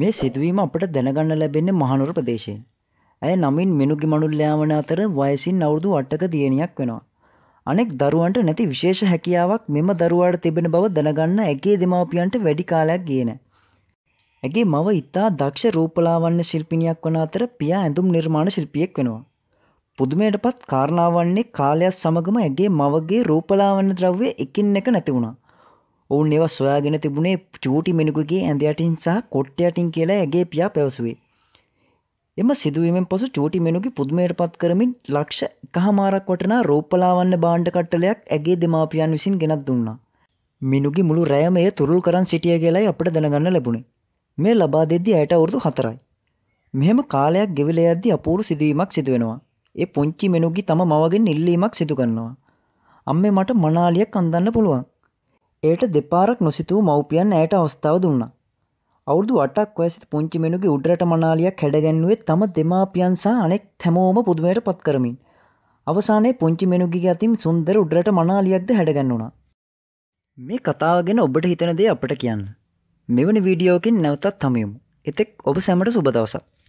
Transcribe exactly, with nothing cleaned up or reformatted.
මේ සිදුවීම අපට දැනගන්න ලැබෙන්නේ මහනුවර ප්‍රදේශයෙන්. ඇය නමින් මිනුගි මනුල්ලෑවන අතර වයසින් අවුරුදු අටක දියණියක් වෙනවා. අනෙක් දරුවන්ට නැති විශේෂ හැකියාවක් මෙම දරුවාට තිබෙන බව දැනගන්න ඇගේ දෙමාපියන්ට වැඩි කාලයක් ගියේ නැහැ. ඇගේ මව ඉතා දක්ෂ රූපලාවන්‍ය ශිල්පිනියක් වන අතර පියා ඇඳුම් නිර්මාණ ශිල්පියෙක් වෙනවා. පුදුමයටපත් කාරණාව වන්නේ කාලයත් සමගම ඇගේ මවගේ රූපලාවන්‍ය ද්‍රව්‍ය එකින් එක නැති වුණා. ඔවුන් ඒවා සොයාගෙන තිබුණේ චූටි මිනිකුගේ ඇඳ යටින් සහ කොට්ට යටින් කියලා ඇගේ පියා පැවසුවේ. එම සිදුවීමෙන් පසු චූටි මිනිකුගේ පුදුමයටපත් කරමින් ලක්ෂ එකහමාරක් වටිනා රූපලාවන්‍ය භාණ්ඩ කට්ටලයක් ඇගේ දෙමාපියන් විසින් ගෙනත් දුන්නා. මිනුගේ මුළු රැයම එය තුරුල් කරන් සිටිය කියලායි අපිට දැනගන්න ලැබුණේ. මේ ලබා දෙද්දී ඇයට අවුරුදු හතරයි. මෙහෙම කාලයක් ගෙවිලා යද්දී අපූර්ව සිදුවීමක් සිදු වෙනවා. ඒ පුංචි මිනුගේ තම මවගෙන් ඉල්ලීමක් සිදු කරනවා. අම්මේ මට මනාලියක් අඳන්න පුළුවන්. එයට දෙපාරක් නොසිතූ මව්පියන් ඇයට අවස්ථාව දුන්නා. අවුරුදු අටක් වයසට පුංචි මිනුගේ උඩරට මනාලියක් හැඩගැන්වුවේ තම දෙමාපියන් සහ අනෙක් හැමෝම පුදුමයට පත් කරමින්. අවසානයේ පුංචි මිනුගේ අතින් සුන්දර උඩරට මනාලියක්ද හැඩගැන්වුණා. මේ කතාව ගැන ඔබට හිතෙන දේ අපට කියන්න. මෙවැනි වීඩියෝකින් නැවතත් හමු වෙමු. එතෙක් ඔබ සැමට සුබ දවසක්.